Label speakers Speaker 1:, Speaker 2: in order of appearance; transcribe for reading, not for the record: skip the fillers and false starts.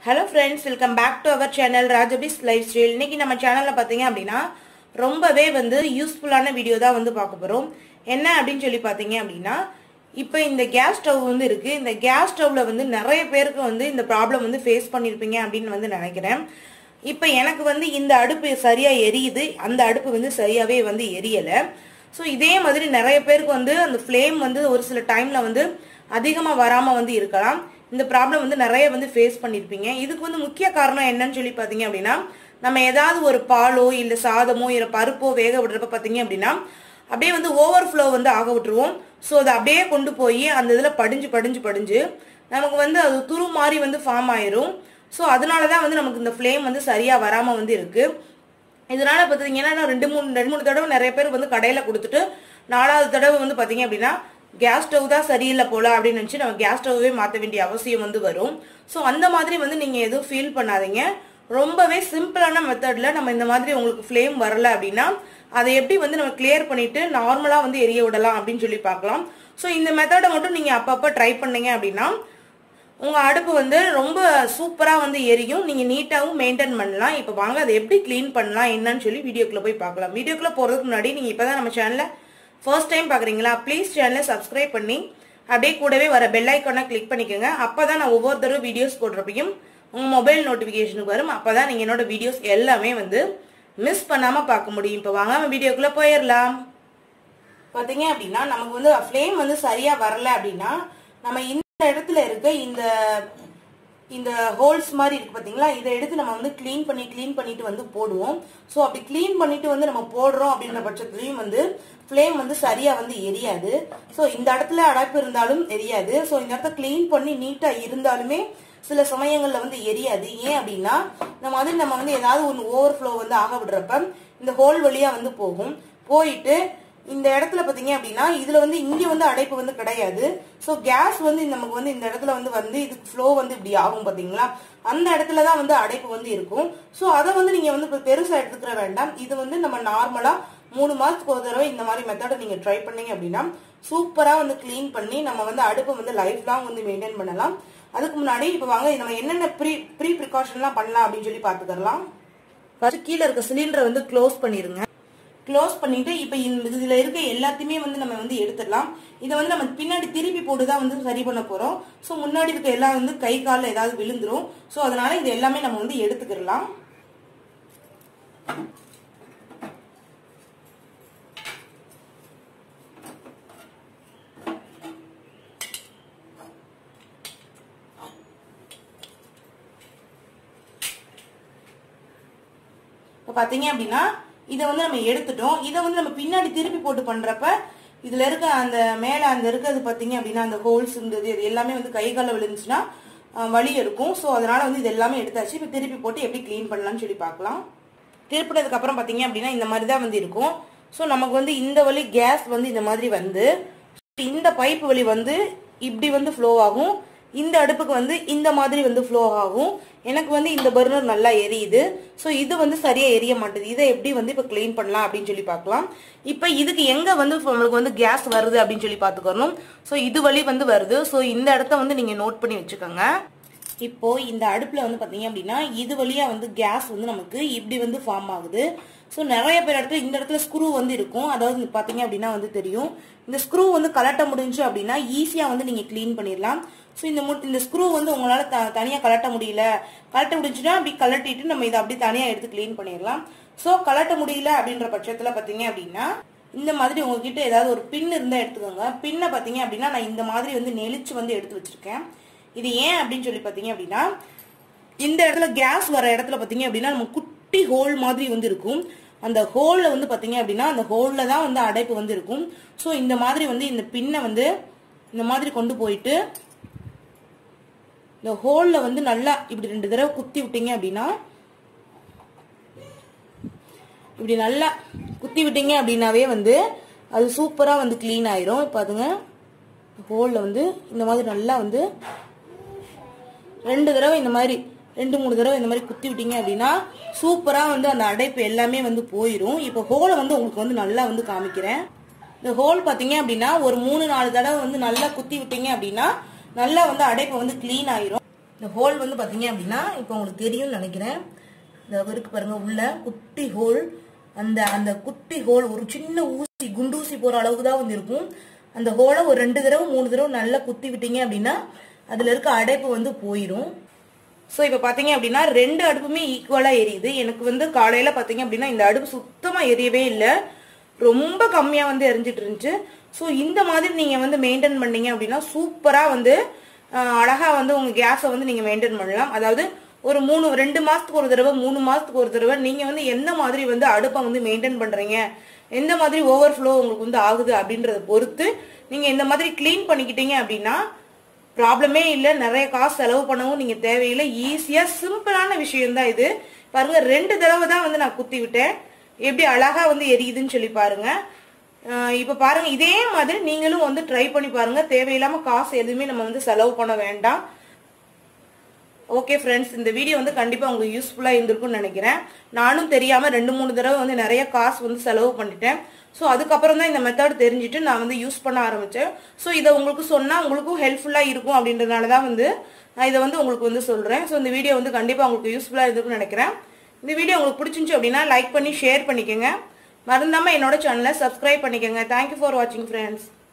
Speaker 1: Hello friends, welcome back to our channel Rajabi's Lifestyle. இன்னைக்கு நம்ம சேனல்ல பாத்தீங்க அப்படினா ரொம்பவே யூஸ்ஃபுல்லான வீடியோ தான் பார்க்க போறோம். என்ன அப்படினு சொல்லி பாத்தீங்க அப்படினா இப்போ இந்த கேஸ் ஸ்டவ் இருக்கு. இந்த கேஸ் ஸ்டவ்ல நிறைய பேருக்கு இந்த ப்ராப்ளம் ஃபேஸ் பண்ணிருப்பீங்க அப்படினு நினைக்கிறேன். இப்போ எனக்கு இந்த அடுப்பு சரியா எரியுது, அந்த அடுப்பு சரியாவே எரியல. சோ இதே மாதிரி நிறைய பேருக்கு அந்த ஃப்ளேம் ஒரு சில டைம்ல அதிகமா வராம இருக்கலாம். இந்த ப்ராப்ளம் நிறைய ஃபேஸ் பண்ணிருப்பீங்க. இதுக்கு முக்கிய காரணம் என்னன்னு சொல்லி பாத்தீங்க அப்படின்னா, நம்ம ஏதாவது ஒரு பாலோ இல்ல சாதமோ இல்ல பருப்போ வேக விடுறப்ப பாத்தீங்க அப்படின்னா அப்படியே ஓவர்ஃப்ளோ ஆக விட்டுருவோம். சோ அதை அப்படியே கொண்டு போய் அந்த இதுல படிஞ்சு நமக்கு அது துரு மாதிரி ஃபார்ம் ஆயிரும். சோ அதனாலதான் நமக்கு இந்த ஃப்ளேம் சரியா வராம இருக்கு. இதனால பாத்தீங்கன்னா ரெண்டு மூணு தடவை நிறைய பேர் கடையில கொடுத்துட்டு 4வது தடவை பாத்தீங்க அப்படின்னா கேஸ் ஸ்டவ் தான் சரியில்லை போல அப்படின்னு நினைச்சு நம்ம கேஸ் ஸ்டவ்வே மாற்ற வேண்டிய அவசியம் வரும். ஸோ அந்த மாதிரி நீங்க எதுவும் ஃபீல் பண்ணாதீங்க. ரொம்பவே சிம்பிளான மெத்தட்ல நம்ம இந்த மாதிரி உங்களுக்கு ஃப்ளேம் வரல அப்படின்னா அதை எப்படி நம்ம கிளியர் பண்ணிட்டு நார்மலா எரிய விடலாம் அப்படின்னு சொல்லி பார்க்கலாம். ஸோ இந்த மெத்தடை மட்டும் நீங்க அப்பப்ப ட்ரை பண்ணீங்க அப்படின்னா உங்க அடுப்பு ரொம்ப சூப்பரா எரியும். நீங்க நீட்டாவும் மெயின்டைன் பண்ணலாம். இப்போ வாங்க அதை எப்படி கிளீன் பண்ணலாம் என்னன்னு சொல்லி வீடியோக்குள்ள போய் பார்க்கலாம். வீடியோக்குள்ள போறதுக்கு முன்னாடி நீங்க இப்பதான் நம்ம சேனல்ல ஃபர்ஸ்ட் டைம் பாக்குறீங்களா, ப்ளீஸ் சேனலை சப்ஸ்கிரைப் பண்ணி அப்படியே கூடவே வர பெல் ஐக்கானை கிளிக் பண்ணிக்கோங்க. அப்பதான் நான் ஒவ்வொரு தடவை வீடியோஸ் போடுறப்பையும் உங்க மொபைல் நோட்டிபிகேஷனுக்கு வரும். அப்பதான் நீங்க என்னோட வீடியோஸ் எல்லாமே மிஸ் பண்ணாம பார்க்க முடியும். இப்போ வாங்க வீடியோக்குள்ள போயிடலாம். பாத்தீங்க அப்படின்னா நமக்கு ஃப்ளேம் சரியா வரல அப்படின்னா நம்ம இந்த இடத்துல இருக்க இந்த ஹோல்ஸ் மாதிரி இருக்கு பாத்தீங்களா, இதை எடுத்து நம்ம கிளீன் பண்ணிட்டு போடுவோம். சோ அப்படி கிளீன் பண்ணிட்டு நம்ம போடுறோம் அப்படின்ற பட்சத்துலயும் ஃப்ளேம் சரியா எரியாது. சோ இந்த இடத்துல அடைப்பு இருந்தாலும் எரியாது. சோ இந்த இடத்த கிளீன் பண்ணி நீட்டா இருந்தாலுமே சில சமயங்கள்ல எரியாது. ஏன் அப்படின்னா நம்ம ஏதாவது ஒன்று ஓவர்ஃப்ளோ ஆக விடுறப்ப இந்த ஹோல் வழியா போகும். போயிட்டு இந்த இடத்துல பாத்தீங்க அப்படின்னா இதுல இங்க அடைப்பு கிடையாது. சோ கேஸ் நமக்கு இந்த இடத்துல இதுக்கு ஃப்ளோ இப்படி ஆகும் பாத்தீங்களா, அந்த இடத்துலதான் அடைப்பு இருக்கும். சோ அதை நீங்க பெருசா எடுத்துக்கிற வேண்டாம். இது நம்ம நார்மலா 3 மாசத்துக்கு ஒரு தடவை இந்த மாதிரி மெத்தடை நீங்க ட்ரை பண்ணீங்க அப்படின்னா சூப்பரா கிளீன் பண்ணி நம்ம அடுப்பு லைஃப் லாங் மெயின்டைன் பண்ணலாம். அதுக்கு முன்னாடி இப்ப வாங்க நம்ம என்னென்ன ப்ரீ ப்ரிகாஷன்லாம் பண்ணலாம் அப்படின்னு சொல்லி பாத்துக்கலாம். ஃபர்ஸ்ட் கீழே இருக்க சிலிண்டரை க்ளோஸ் பண்ணிருங்க. க்ளோஸ் பண்ணிட்டு இப்ப இதுல இருக்க எல்லாத்தையுமே நம்ம எடுத்துடலாம். இதை நம்ம பின்னாடி திருப்பி போட்டுதான் சரி பண்ண போறோம். சோ முன்னாடி இருக்க எல்லாம் கை கால ஏதாவது விழுந்துரும். சோ அதனால இது எல்லாமே நம்ம எடுத்துக்கிடலாம். பாத்தீங்க அப்படின்னா இதை நம்ம எடுத்துட்டோம். இதை நம்ம பின்னாடி திருப்பி போட்டு பண்றப்ப இதுல இருக்க அந்த மேல அந்த இருக்கிறது பாத்தீங்க அப்படின்னா அந்த ஹோல்ஸ் இது எல்லாமே கை கால விழுந்துச்சுன்னா வலி இருக்கும். சோ அதனால இது எல்லாமே எடுத்தாச்சு. இப்ப திருப்பி போட்டு எப்படி கிளீன் பண்ணலாம்னு சொல்லி பார்க்கலாம். திருப்பினதுக்கு அப்புறம் பாத்தீங்க அப்படின்னா இந்த மாதிரி தான் இருக்கும். சோ நமக்கு இந்த வழி கேஸ் இந்த மாதிரி இந்த பைப் வழி இப்படி ஃப்ளோ ஆகும். இந்த அடுப்புக்கு இந்த மாதிரி ஃப்ளோ ஆகும். எனக்கு இந்த பர்னர் நல்லா எரியுது. சோ இது சரியா எரிய மாட்டேது. இதை எப்படி இப்ப கிளீன் பண்ணலாம் அப்படின்னு சொல்லி பார்க்கலாம். இப்ப இதுக்கு எங்க நம்மளுக்கு கேஸ் வருது அப்படின்னு சொல்லி பாத்துக்கணும். சோ இது வழி வருது. சோ இந்த இடத்த நீங்க நோட் பண்ணி வச்சுக்கோங்க. இப்போ இந்த அடுப்புல பாத்தீங்க அப்படின்னா இது வழியா கேஸ் நமக்கு இப்படி ஃபார்ம் ஆகுது. சோ நிறைய பேர் இடத்துல இந்த இடத்துல ஸ்க்ரூ இருக்கும். அதாவது பாத்தீங்க அப்படின்னா தெரியும். இந்த ஸ்க்ரூ கலட்ட முடிஞ்சு அப்படின்னா ஈஸியா நீங்க கிளீன் பண்ணிடலாம். சோ இந்த ஸ்க்ரூ உங்களால தனியா கலட்ட முடியல, கலட்ட முடிஞ்சுன்னா அப்படி கலட்டிட்டு நம்ம இதை அப்படி தனியா எடுத்து கிளீன் பண்ணிடலாம். சோ கலட்ட முடியல அப்படின்ற பட்சத்துல பாத்தீங்க அப்படின்னா இந்த மாதிரி உங்ககிட்ட ஏதாவது ஒரு பின் இருந்தா எடுத்துக்கோங்க. பின்ன பாத்தீங்க அப்படின்னா நான் இந்த மாதிரி நெளிச்சு எடுத்து வச்சிருக்கேன். இது ஏன் அப்படின்னு சொல்லி பாத்தீங்க அப்படின்னா இந்த இடத்துல கேஸ் வர இடத்துல பாத்தீங்க அப்படின்னா நம்ம குட்டி ஹோல் மாதிரி இருக்கும். அந்த ஹோல்ல பாத்தீங்க அப்படின்னா அந்த ஹோல்ல தான் அடைப்பு இருக்கும். சோ இந்த மாதிரி இந்த பின்ன இந்த மாதிரி கொண்டு போயிட்டு இந்த ஹோல்ல நல்லா இப்படி 2 தடவை குத்தி விட்டீங்க அப்படின்னா இப்படி நல்லா குத்தி விட்டீங்க அப்படின்னாவே அது சூப்பரா கிளீன் ஆயிரும். பாருங்க ஹோல்ல இந்த மாதிரி நல்லா 2 தடவை இந்த மாதிரி 2-3 தடவை இந்த மாதிரி குத்தி விட்டீங்க அப்படின்னா சூப்பரா அந்த அடைப்பு எல்லாமே போயிரும். இப்போ ஹோலை உங்களுக்கு நல்லா காமிக்கிறேன். இந்த ஹோல் பாத்தீங்க அப்படின்னா ஒரு 3-4 தடவை நல்லா குத்தி விட்டீங்க அப்படின்னா நல்லா அடைப்பு கிளீன் ஆயிரும். இந்த ஹோல் வந்து பாத்தீங்க அப்படின்னா இப்போ உங்களுக்கு தெரியும்னு நினைக்கிறேன். இந்த இருக்கு பாருங்க உள்ள குட்டி ஹோல். அந்த குட்டி ஹோல் ஒரு சின்ன ஊசி குண்டூசி போற அளவுக்கு தான் வந்து இருக்கும். அந்த ஹோலை ஒரு 2 தடவை 3 தடவை நல்லா குத்தி விட்டீங்க அப்படின்னா அதுல இருக்க அடைப்பு வந்து போயிடும். ஸோ இப்போ பார்த்தீங்க அப்படின்னா 2 அடுப்புமே ஈக்குவலாக எரியுது. எனக்கு வந்து காலையில் பார்த்தீங்க அப்படின்னா இந்த அடுப்பு சுத்தமாக எரியவே இல்லை, ரொம்ப கம்மியாக வந்து எரிஞ்சிட்டு இருந்துச்சு. ஸோ இந்த மாதிரி நீங்கள் வந்து மெயின்டைன் பண்ணீங்க அப்படின்னா சூப்பராக வந்து அழகாக வந்து உங்கள் கேஸை வந்து நீங்கள் மெயின்டைன் பண்ணலாம். அதாவது ஒரு 2 மாதத்துக்கு ஒரு தடவை 3 மாதத்துக்கு ஒரு தடவை நீங்கள் வந்து எந்த மாதிரி வந்து அடுப்பை வந்து மெயின்டைன் பண்ணுறீங்க, எந்த மாதிரி ஓவர்ஃப்ளோ உங்களுக்கு வந்து ஆகுது அப்படின்றத பொறுத்து நீங்கள் இந்த மாதிரி கிளீன் பண்ணிக்கிட்டீங்க அப்படின்னா ப்ராப்ளமே இல்லை. நிறைய காசு செலவு பண்ணவும் நீங்கள் தேவையில்லை. ஈஸியாக சிம்பிளான விஷயம்தான் இது. பாருங்க 2 தடவை தான் வந்து நான் குத்தி விட்டேன். எப்படி அழகா வந்து எரியுதுன்னு சொல்லி பாருங்க. இப்போ பாருங்க இதே மாதிரி நீங்களும் வந்து ட்ரை பண்ணி பாருங்க. தேவையில்லாம காசு எதுவுமே நம்ம வந்து செலவு பண்ண வேண்டாம். ஓகே ஃப்ரெண்ட்ஸ், இந்த வீடியோ வந்து கண்டிப்பாக உங்களுக்கு யூஸ்ஃபுல்லாக இருந்திருக்கும்னு நினைக்கிறேன். நானும் தெரியாமல் 2-3 தடவை வந்து நிறைய காசு வந்து செலவு பண்ணிட்டேன். ஸோ அதுக்கப்புறம் தான் இந்த மெத்தட் தெரிஞ்சுட்டு நான் வந்து யூஸ் பண்ண ஆரம்பித்தேன். ஸோ இதை உங்களுக்கு சொன்னால் உங்களுக்கும் ஹெல்ப்ஃபுல்லாக இருக்கும் அப்படின்றதுனால தான் வந்து நான் இதை வந்து உங்களுக்கு வந்து சொல்கிறேன். ஸோ இந்த வீடியோ வந்து கண்டிப்பாக உங்களுக்கு யூஸ்ஃபுல்லாக இருந்திருக்கும்னு நினைக்கிறேன். இந்த வீடியோ உங்களுக்கு பிடிச்சிருந்துச்சு அப்படின்னா லைக் பண்ணி ஷேர் பண்ணிக்கோங்க. மறந்தாமல் என்னோட சேனலை சப்ஸ்கிரைப் பண்ணிக்கோங்க. தேங்க்யூ ஃபார் வாட்சிங் ஃப்ரெண்ட்ஸ்.